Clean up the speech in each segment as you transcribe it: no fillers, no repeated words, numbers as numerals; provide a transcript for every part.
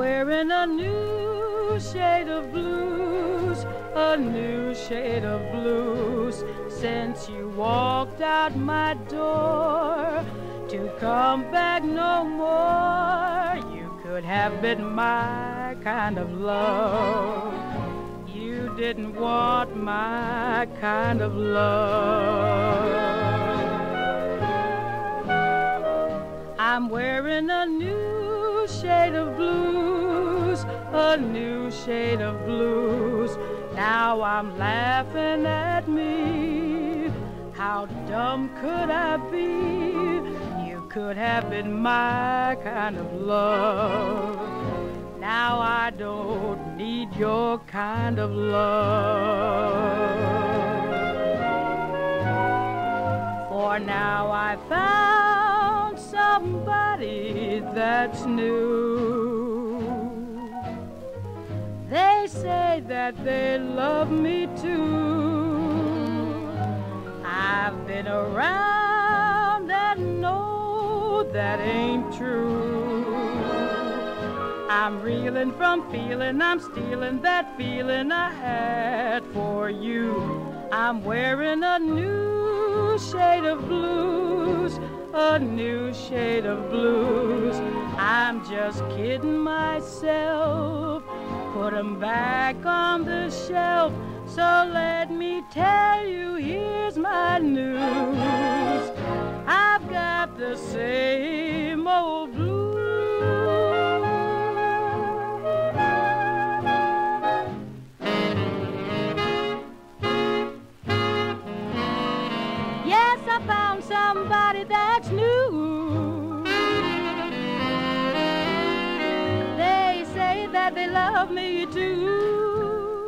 wearing a new shade of blues, a new shade of blues, since you walked out my door to come back no more. You could have been my kind of love. You didn't want my kind of love. I'm wearing a new shade of blues, a new shade of blues. Now I'm laughing at me. How dumb could I be? You could have been my kind of love. Now I don't need your kind of love. For now I found somebody that's new. They say that they love me too. I've been around and know that ain't true. I'm reeling from feeling, I'm stealing that feeling I had for you. I'm wearing a new shade of blues, a new shade of blues. I'm just kidding myself. Put 'em back on the shelf. So let me tell you, here's my news. I've got the same old blues. Yes, I found somebody that's new. They say that they love me too.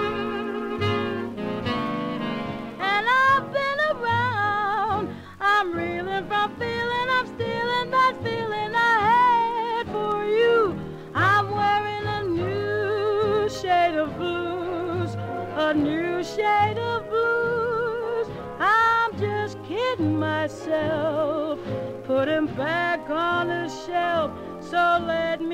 And I've been around. I'm reeling from feeling, I'm stealing that feeling I had for you. I'm wearing a new shade of blues, a new shade of blues. I'm just kidding myself. Put him back on the shelf. So let